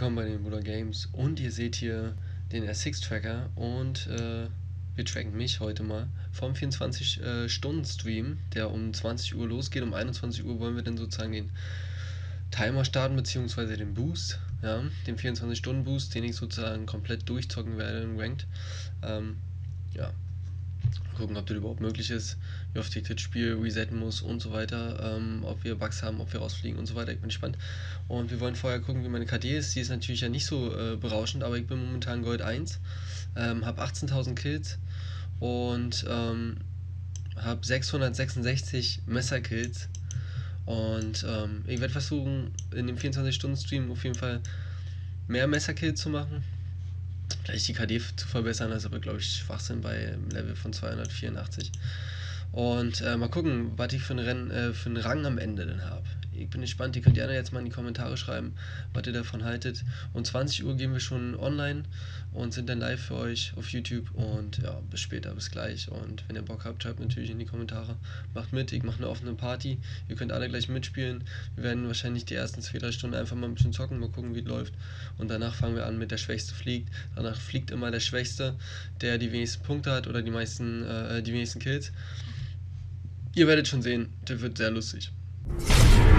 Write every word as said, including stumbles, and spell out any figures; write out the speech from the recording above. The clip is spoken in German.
willkommen bei den Bruder Games und ihr seht hier den R sechs Tracker und äh, wir tracken mich heute mal vom vierundzwanzig-Stunden-Stream, der um zwanzig Uhr losgeht. Um einundzwanzig Uhr wollen wir dann sozusagen den Timer starten, beziehungsweise den Boost, ja, den vierundzwanzig-Stunden-Boost, den ich sozusagen komplett durchzocken werde in Ranked. Ähm, ja, gucken, ob das überhaupt möglich ist, wie oft ich das Spiel resetten muss und so weiter, ähm, ob wir Bugs haben, ob wir rausfliegen und so weiter. Ich bin gespannt. Und wir wollen vorher gucken, wie meine K D ist. Die ist natürlich ja nicht so äh, berauschend, aber ich bin momentan Gold eins, ähm, habe achtzehntausend Kills und ähm, habe sechshundertsechsundsechzig Messerkills. Und ähm, ich werde versuchen, in dem vierundzwanzig-Stunden-Stream auf jeden Fall mehr Messerkills zu machen. Vielleicht die K D zu verbessern, das ist aber, glaube ich, Schwachsinn bei einem Level von zweihundertvierundachtzig. Und äh, mal gucken, was ich für einen, Renn, äh, für einen Rang am Ende dann habe. Ich bin gespannt, ihr könnt gerne jetzt mal in die Kommentare schreiben, was ihr davon haltet. Um zwanzig Uhr gehen wir schon online und sind dann live für euch auf YouTube. Und ja, bis später, bis gleich. Und wenn ihr Bock habt, schreibt natürlich in die Kommentare. Macht mit, ich mache eine offene Party. Ihr könnt alle gleich mitspielen. Wir werden wahrscheinlich die ersten zwei, drei Stunden einfach mal ein bisschen zocken, mal gucken, wie es läuft. Und danach fangen wir an mit der Schwächste fliegt. Danach fliegt immer der Schwächste, der die wenigsten Punkte hat oder die meisten, äh, die wenigsten Kills. Ihr werdet schon sehen, das wird sehr lustig.